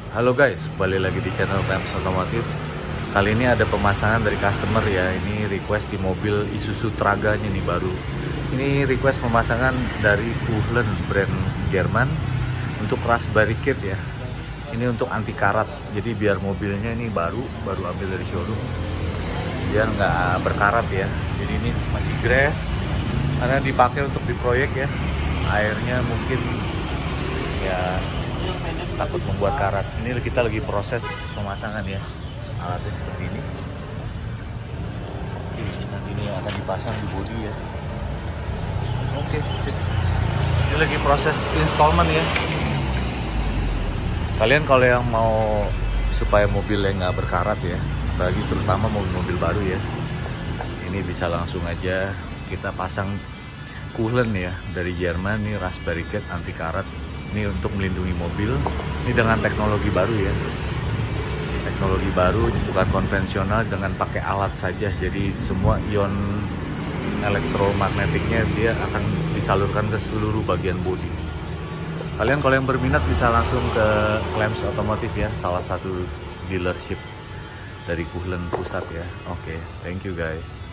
Halo guys, kembali lagi di channel Clamps Otomotif. Kali ini ada pemasangan dari customer ya. Ini request di mobil Isuzu Traganya nih baru. Ini request pemasangan dari Kuhlen brand Jerman untuk Raspberry Kit ya. Ini untuk anti karat. Jadi biar mobilnya ini baru ambil dari showroom. Biar nggak berkarat ya. Jadi ini masih grass karena dipakai untuk di proyek ya. Airnya mungkin ya takut membuat karat. Ini kita lagi proses pemasangan ya. Alatnya seperti ini. Oke, nanti ini akan dipasang di bodi ya. Oke, sip. Ini lagi proses installment ya. Kalian kalau yang mau supaya mobilnya nggak berkarat ya, bagi terutama mobil-mobil baru ya, ini bisa langsung aja kita pasang Kuhlen ya dari Jerman nih, Raspberry Kit anti karat. Ini untuk melindungi mobil. Ini dengan teknologi baru ya. Teknologi baru, bukan konvensional, dengan pakai alat saja. Jadi semua ion elektromagnetiknya dia akan disalurkan ke seluruh bagian bodi. Kalian kalau yang berminat bisa langsung ke Clamps Otomotif ya, salah satu dealership dari Kuhlen pusat ya. Oke, thank you guys.